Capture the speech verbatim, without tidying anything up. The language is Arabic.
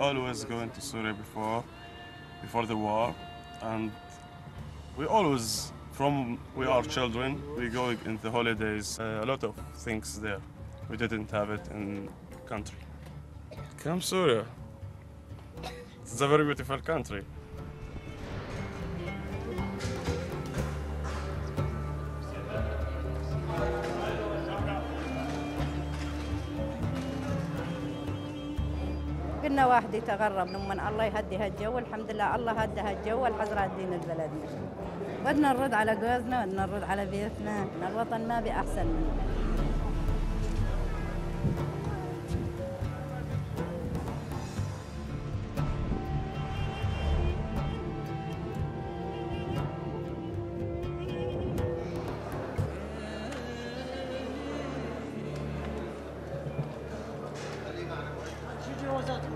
always going to Syria before, before the war, and we always, from we are children, we go in the holidays. Uh, a lot of things there. We didn't have it in country. Come Syria. It's a very beautiful country. قلنا واحد يتغرب لما الله يهدي هالجو، الحمد لله الله هدى هالجو الحزر هدين البلد. بدنا نرد على جوزنا، بدنا نرد على بيتنا، الوطن ما بأحسن منه. جوازات